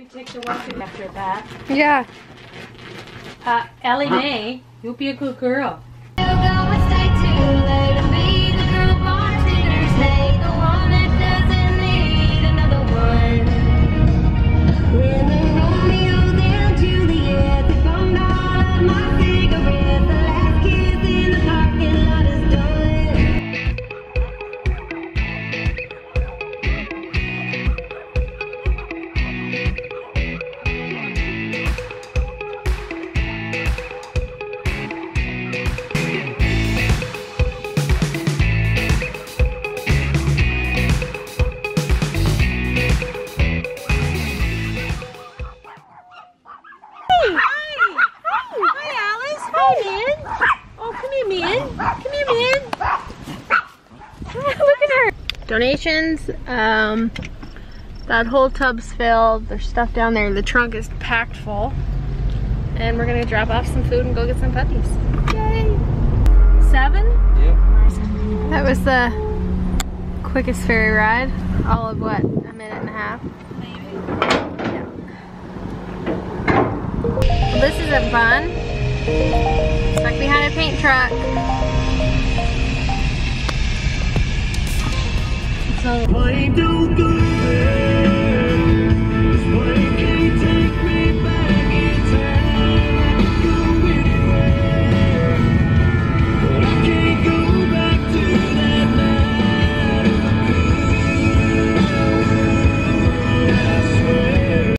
take the walking after that. Yeah. Ellie Mae, you'll be a good girl. Donations, that whole tub's filled. There's stuff down there. The trunk is packed full. And we're gonna drop off some food and go get some puppies. Yay! 7? Yep. That was the quickest ferry ride. All of what, a minute and a half? Maybe. Yeah. Well, this isn't fun. Stuck behind a paint truck. Why don't go there? Why can't take me back in time? Go anywhere, but I can't go back to that night. I swear.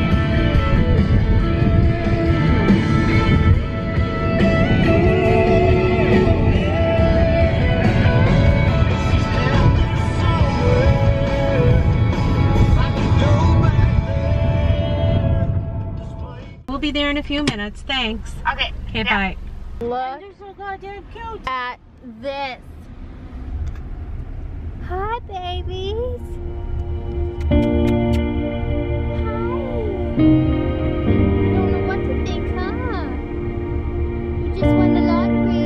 We'll be there in a few minutes. Thanks. Okay. Okay, bye. Look They're so goddamn cute. at this. Hi, babies. Hi. You don't know what to think, huh? You just won the lottery.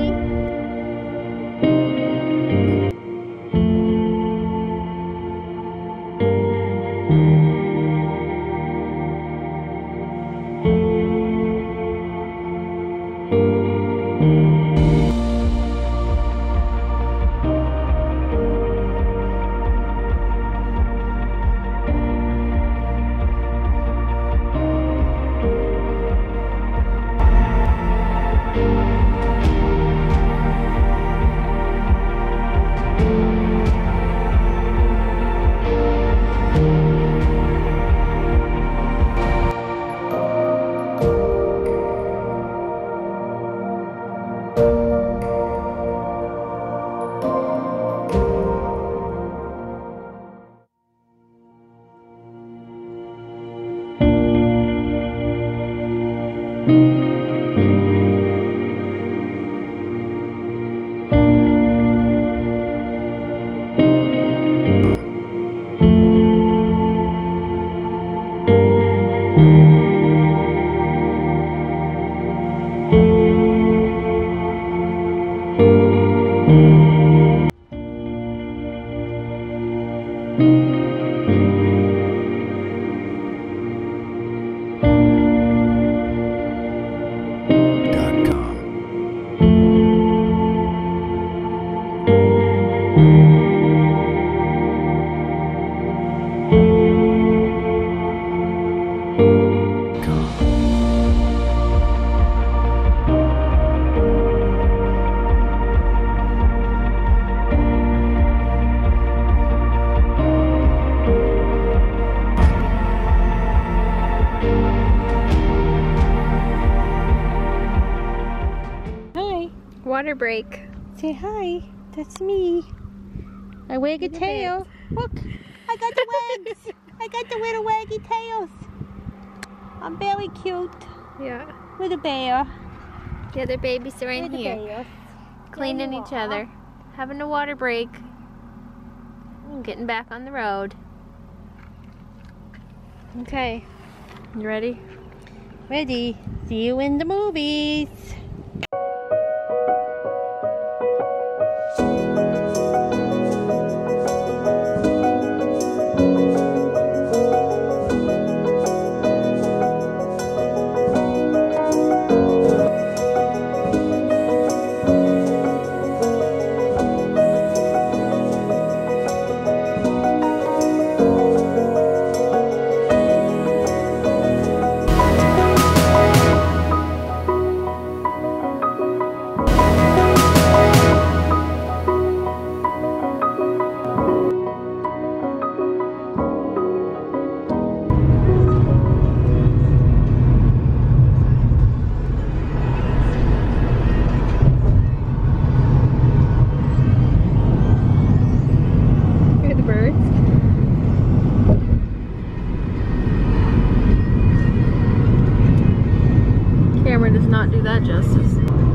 Water break. Say hi. That's me. I wag a tail. Look, I got the wags. I got the little waggy tails. I'm very cute. Yeah. With a bear. The other babies are in here. Cleaning each other. Having a water break. And getting back on the road. Okay. You ready? Ready. See you in the movies. not do that justice.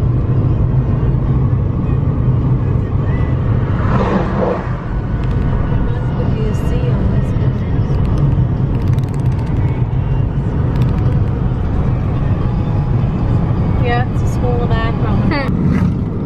Yeah, it's a school in the background.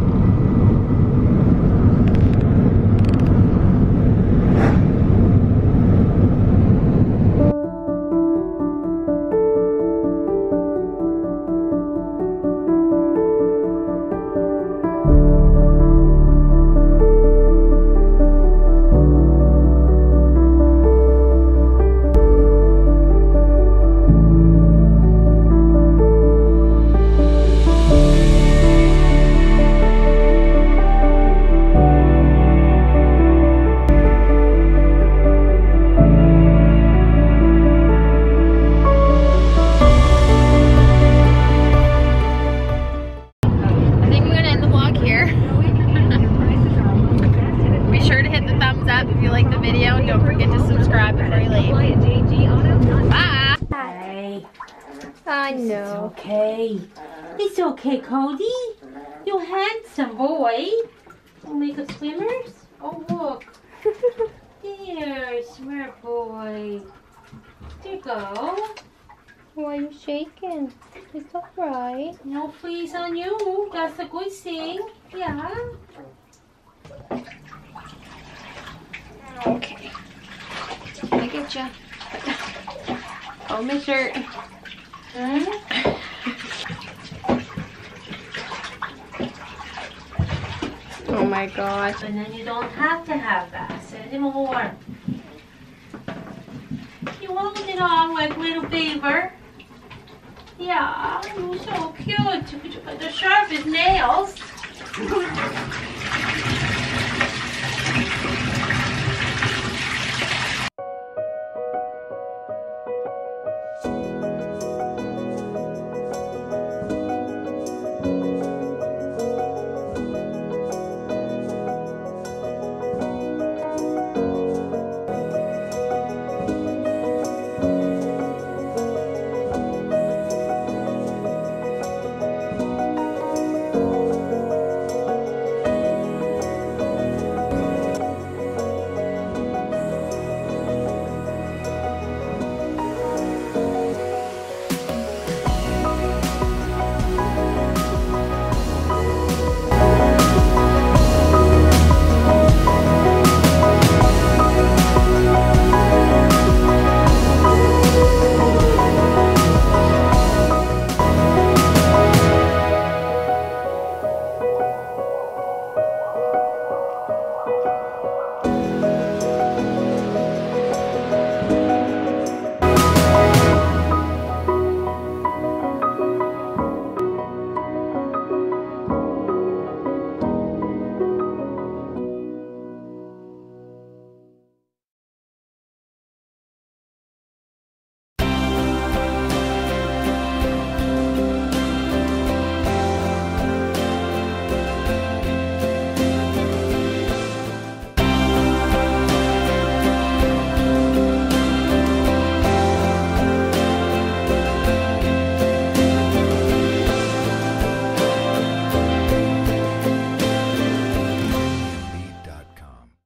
If you like the video, and don't forget to subscribe before you leave. Bye. Hey, I it's know. okay. It's okay, Cody. You're handsome boy. We'll make us swimmers. Oh look. There, smart boy. There you go. Why are you shaking? It's alright. No fleas on you. That's a good thing. Yeah. Okay. I get you. Oh, my shirt. Oh my god. And then you don't have to have that anymore. You hold it on like little beaver. Yeah, you're so cute.